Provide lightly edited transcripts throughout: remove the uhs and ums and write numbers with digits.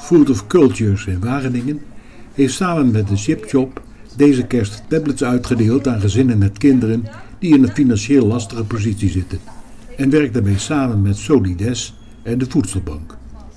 Food of Cultures in Wageningen heeft samen met de Chip Shop deze kerst tablets uitgedeeld aan gezinnen met kinderen die in een financieel lastige positie zitten en werkt daarmee samen met Solides en de Voedselbank.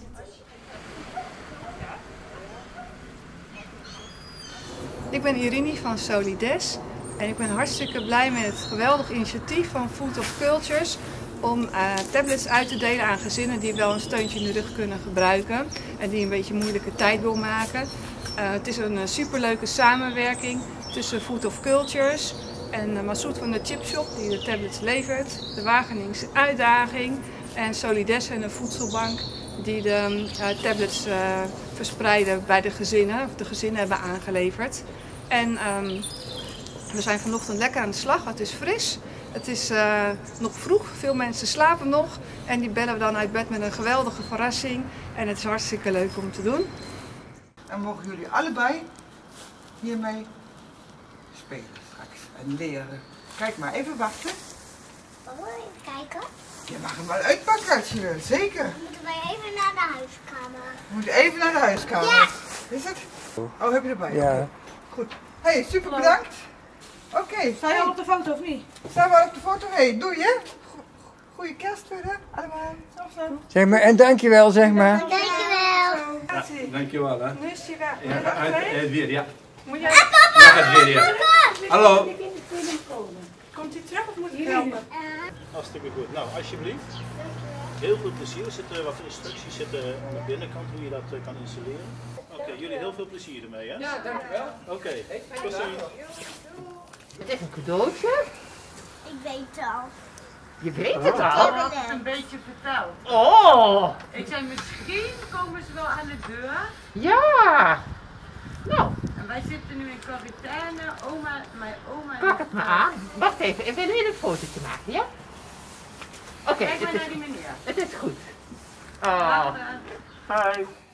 Ik ben Irini van Solides en ik ben hartstikke blij met het geweldig initiatief van Food of Cultures om tablets uit te delen aan gezinnen die wel een steuntje in de rug kunnen gebruiken en die een beetje moeilijke tijd doormaken. Het is een superleuke samenwerking tussen Food of Cultures en Massoud van de Chip Shop die de tablets levert, de Wageningse Uitdaging en Solides en de Voedselbank die de tablets verspreiden bij de gezinnen, of de gezinnen hebben aangeleverd. En we zijn vanochtend lekker aan de slag, het is fris. Het is nog vroeg, veel mensen slapen nog en die bellen we dan uit bed met een geweldige verrassing. En het is hartstikke leuk om te doen. En mogen jullie allebei hiermee spelen straks en leren. Kijk maar, even wachten. Mogen we even kijken? Je mag hem wel uitpakken als je wil, zeker. Dan moeten wij even naar de huiskamer. We moeten even naar de huiskamer. Ja. Is het? Oh, heb je erbij? Ja. Goed. Hey, super bedankt. Oké. Sta je al op de foto of niet? Staan we al op de foto? Hey, doei hè. Goeie kerst verder. Allemaal. Zeg maar, en dankjewel, zeg maar. Dankjewel. Ja, Dankjewel hè. nu is hij weg. Ja, het weer, ja. Moet jij... Ja, het weer, ja. Hallo. Komt hij terug of moet ik helpen? Hartstikke goed. Nou, alsjeblieft. Heel veel plezier. Er zitten wat instructies zitten aan de binnenkant hoe je dat kan installeren. Oké, jullie heel veel plezier ermee, hè? Ja, dankjewel. Oké, tot ziens. Het is een cadeautje. Ik weet het al. Je weet het Ik al. heb het Een beetje verteld. Oh, Ik zei misschien komen ze wel aan de deur. ja. Nou, En wij zitten nu in quarantaine. Mijn oma. pak het maar aan. Wacht even, willen jullie een fotootje maken, ja? Oké, Kijk maar het naar die is, meneer. het is goed. Oh, Later. hi.